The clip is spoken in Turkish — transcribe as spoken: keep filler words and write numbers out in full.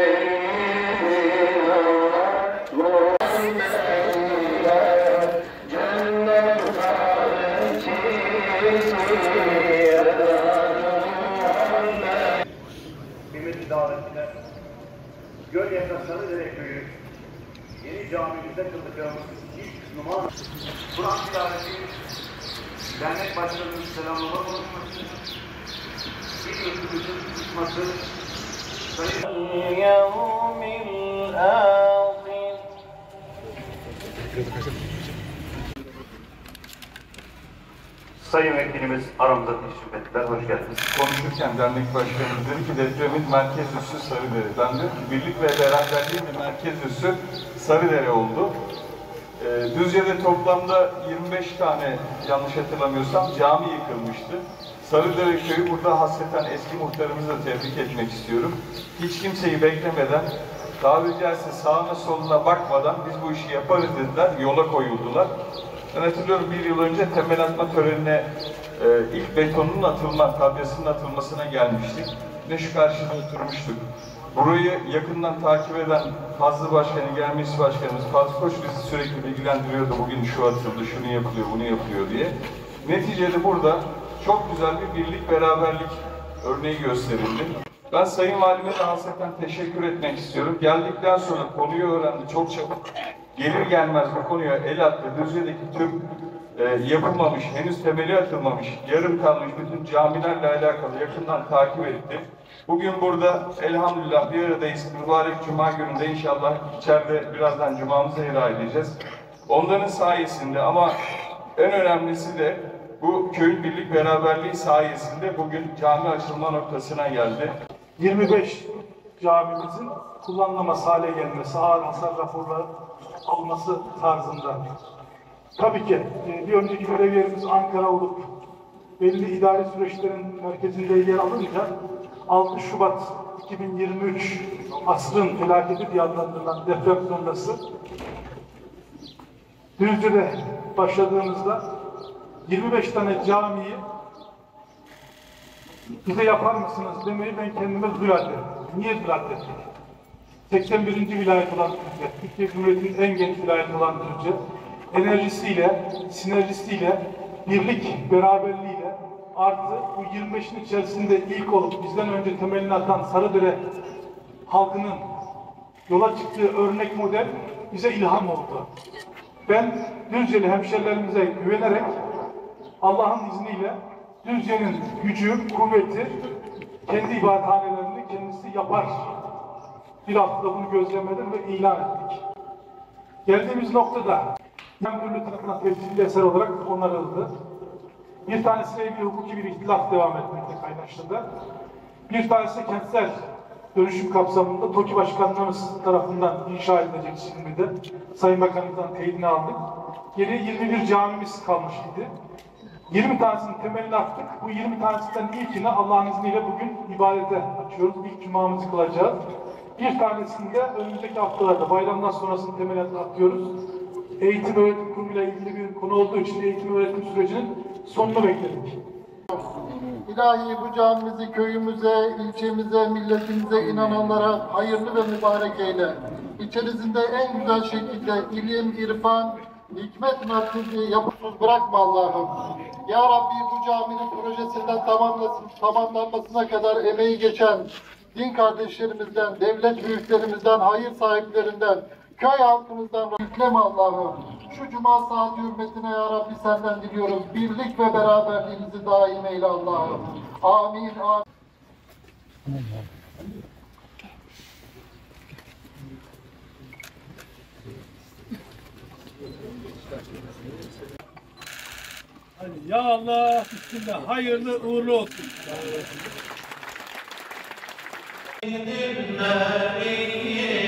Kıymetli davetliler, Gölyaka Sarıdere Köyü yeni camimizde kılacağımız ilk numara Kur'an tilaveti, dernek başkanımız selamlama konuşması, bir yurtumuzun tutması, Sayın Vekilimiz aramıza teşrif ettiler. Hoş geldiniz. Konuşurken dernek başkanımız dedi ki depremin merkez üssü Sarıdere. Ben diyorum ki birlik ve beraberliğin merkez üssü Sarıdere oldu. Ee, Düzce'de toplamda yirmi beş tane, yanlış hatırlamıyorsam, cami yıkılmıştı. Sarıdere köyü burada hasreten eski muhtarımızı da tebrik etmek istiyorum. Hiç kimseyi beklemeden, tabiri caizse sağına soluna bakmadan biz bu işi yaparız dediler, yola koyuldular. Ben hatırlıyorum bir yıl önce temel atma törenine e, ilk betonun atılma, tabyasının atılmasına gelmiştik. Ve şu karşıda oturmuştuk. Burayı yakından takip eden Fazlı Başkanı, Gelmesi Başkanımız Fazlı Koç bizi sürekli bilgilendiriyordu. Bugün şu atıldı, şunu yapılıyor, bunu yapılıyor diye. Neticede burada çok güzel bir birlik, beraberlik örneği gösterildi. Ben Sayın Valime de hasreten teşekkür etmek istiyorum. Geldikten sonra konuyu öğrendi, çok çabuk. Gelir gelmez bu konuya el attı. Düzce'deki tüm e, yapılmamış, henüz temeli atılmamış, yarım kalmış bütün camilerle alakalı yakından takip etti. Bugün burada elhamdülillah bir aradayız. Mübarek Cuma gününde inşallah içeride birazdan Cuma'mızı eda edeceğiz. Onların sayesinde ama en önemlisi de bu köyün birlik beraberliği sayesinde bugün cami açılma noktasına geldi. yirmi beş camimizin kullanılamaz hale gelmesi, ağır hasar raporları alması tarzında. Tabii ki bir önceki görev yerimiz Ankara olup belli idari süreçlerin merkezinde yer alınca altı Şubat iki bin yirmi üç asrın felaketi diye adlandırılan deprem sonrası Düzce'de başladığımızda yirmi beş tane camiyi bize yapar mısınız demeyi ben kendime zürat ettim. Niye zürat ettim? seksen birinci vilayet olan Düzce, Türkiye Cumhuriyeti'nin en geniş vilayeti olan Düzce, enerjisiyle, sinerjisiyle, birlik, beraberliğiyle artı bu yirmi beşin içerisinde ilk olup bizden önce temelini atan Sarıdere halkının yola çıktığı örnek model bize ilham oldu. Ben Düzceli hemşerilerimize güvenerek Allah'ın izniyle Düzce'nin gücü, kuvveti kendi ibadethanelerini kendisi yapar. Bir haftada bunu gözlemledim ve ilan ettik. Geldiğimiz noktada Müdürlüğü tarafından tescilli eser olarak onarıldı. Bir tanesiyle ilgili hukuki bir ihtilaf devam etmekte Kaynaşlı'da. Bir tanesi kentsel dönüşüm kapsamında TOKİ Başkanlığımız tarafından inşa edilecek şimdi de. Sayın Bakanımızdan teyidini aldık. Geriye yirmi bir camimiz kalmış idi. yirmi tanesinin temelini attık. Bu yirmi tanesinden ilkini Allah'ın izniyle bugün ibadete açıyoruz. İlk cumamızı kılacağız. Bir tanesini de önümüzdeki haftalarda bayramdan sonrasını temelini atıyoruz. Eğitim öğretim kurumuyla ilgili bir konu olduğu için eğitim öğretim sürecinin sonunu bekledik. İlahi bu camimizi köyümüze, ilçemize, milletimize inananlara hayırlı ve mübarek eyle. İçerisinde en güzel şekilde ilim, irfan, hikmet merkezi yapısız bırakma Allah'ım. Ya Rabbi bu caminin projesinden tamamlanmasına kadar emeği geçen din kardeşlerimizden, devlet büyüklerimizden, hayır sahiplerinden, köy halkımızdan yükleme Allah'ım. Şu cuma saati hürmetine ya Rabbi senden diliyoruz. Birlik ve beraberliğimizi daim eyle Allah'ım. Amin. Amin. Ya Allah, bismillah, hayırlı uğurlu olsun. Dinle